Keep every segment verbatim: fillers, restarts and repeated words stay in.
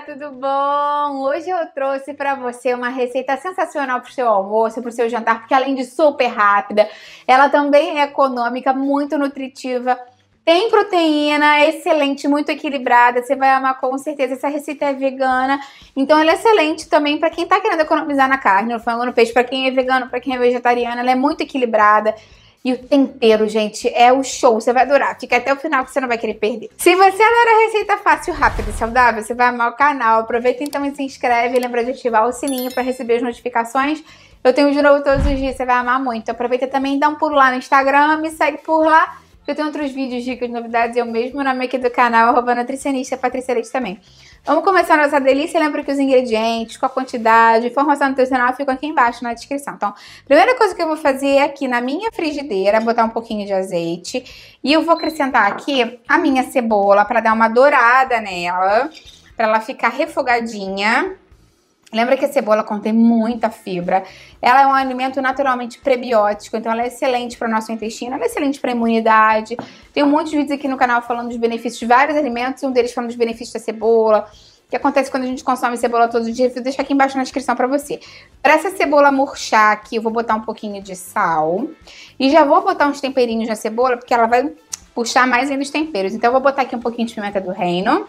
tudo bom? Hoje eu trouxe para você uma receita sensacional para o seu almoço, para o seu jantar, porque além de super rápida, ela também é econômica, muito nutritiva, tem proteína, é excelente, muito equilibrada, você vai amar com certeza. Essa receita é vegana, então ela é excelente também para quem está querendo economizar na carne, no frango, no peixe, para quem é vegano, para quem é vegetariano, ela é muito equilibrada. E o tempero, gente, é o show. Você vai adorar. Fica até o final que você não vai querer perder. Se você adora receita fácil, rápida e saudável, você vai amar o canal. Aproveita então e se inscreve. Lembra de ativar o sininho para receber as notificações. Eu tenho de novo todos os dias. Você vai amar muito. Aproveita também e dá um pulo lá no Instagram. Me segue por lá. Eu tenho outros vídeos, dicas, novidades. Eu mesmo, o nome aqui do canal, arroba nutricionista, Patrícia Leite também. Vamos começar a nossa delícia. Lembra que os ingredientes, com a quantidade, informação nutricional ficam aqui embaixo na descrição. Então, primeira coisa que eu vou fazer é aqui na minha frigideira, botar um pouquinho de azeite. E eu vou acrescentar aqui a minha cebola para dar uma dourada nela, para ela ficar refogadinha. Lembra que a cebola contém muita fibra. Ela é um alimento naturalmente prebiótico, então ela é excelente para o nosso intestino, ela é excelente para a imunidade. Tem um monte de vídeos aqui no canal falando dos benefícios de vários alimentos, um deles falando dos benefícios da cebola, o que acontece quando a gente consome cebola todos os dias. Vou deixar aqui embaixo na descrição para você. Para essa cebola murchar aqui, eu vou botar um pouquinho de sal e já vou botar uns temperinhos na cebola, porque ela vai puxar mais ainda os temperos. Então eu vou botar aqui um pouquinho de pimenta do reino.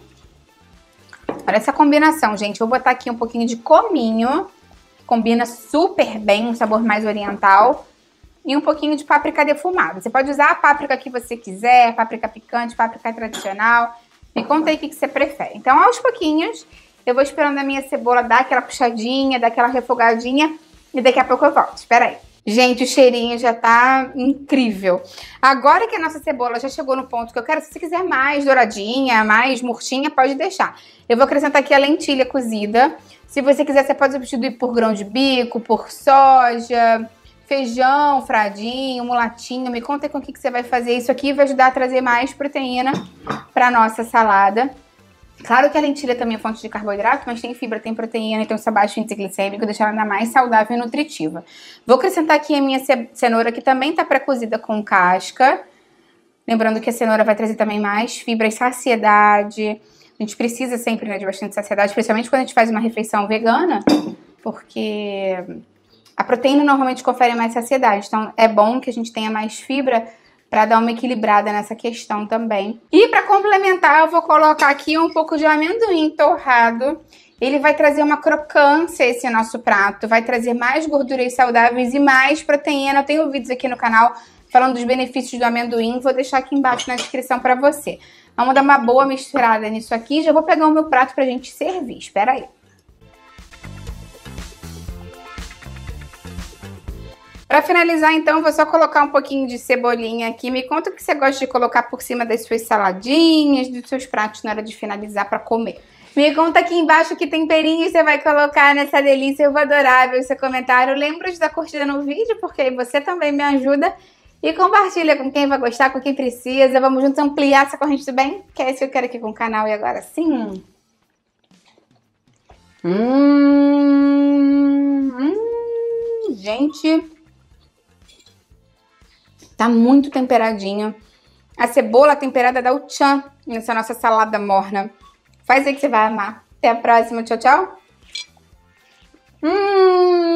Olha essa combinação, gente. Vou botar aqui um pouquinho de cominho. Combina super bem, um sabor mais oriental. E um pouquinho de páprica defumada. Você pode usar a páprica que você quiser, páprica picante, páprica tradicional. Me conta aí o que você prefere. Então, aos pouquinhos, eu vou esperando a minha cebola dar aquela puxadinha, dar aquela refogadinha. E daqui a pouco eu volto. Espera aí. Gente, o cheirinho já tá incrível. Agora que a nossa cebola já chegou no ponto que eu quero, se você quiser mais douradinha, mais murchinha, pode deixar. Eu vou acrescentar aqui a lentilha cozida. Se você quiser, você pode substituir por grão de bico, por soja, feijão, fradinho, mulatinho. Me conta com o que você vai fazer. Isso aqui vai ajudar a trazer mais proteína para nossa salada. Claro que a lentilha também é fonte de carboidrato, mas tem fibra, tem proteína, então esse baixo índice glicêmico, deixa ela ainda mais saudável e nutritiva. Vou acrescentar aqui a minha cenoura, que também está pré-cozida com casca. Lembrando que a cenoura vai trazer também mais fibra e saciedade. A gente precisa sempre, né, de bastante saciedade, principalmente quando a gente faz uma refeição vegana, porque a proteína normalmente confere mais saciedade. Então é bom que a gente tenha mais fibra para dar uma equilibrada nessa questão também. E para complementar, eu vou colocar aqui um pouco de amendoim torrado. Ele vai trazer uma crocância esse nosso prato, vai trazer mais gorduras saudáveis e mais proteína. Eu tenho vídeos aqui no canal falando dos benefícios do amendoim, vou deixar aqui embaixo na descrição para você. Vamos dar uma boa misturada nisso aqui. Já vou pegar o meu prato pra gente servir. Espera aí. Para finalizar, então, vou só colocar um pouquinho de cebolinha aqui. Me conta o que você gosta de colocar por cima das suas saladinhas, dos seus pratos na hora de finalizar para comer. Me conta aqui embaixo que temperinho você vai colocar nessa delícia. Eu vou adorar ver o seu comentário. Lembra de dar curtida no vídeo, porque aí você também me ajuda. E compartilha com quem vai gostar, com quem precisa. Vamos juntos ampliar essa corrente do bem, que é isso que eu quero aqui com o canal. E agora sim. Hum, hum, gente... Tá muito temperadinho. A cebola temperada dá o tchan nessa nossa salada morna. Faz aí que você vai amar. Até a próxima. Tchau, tchau. Hum...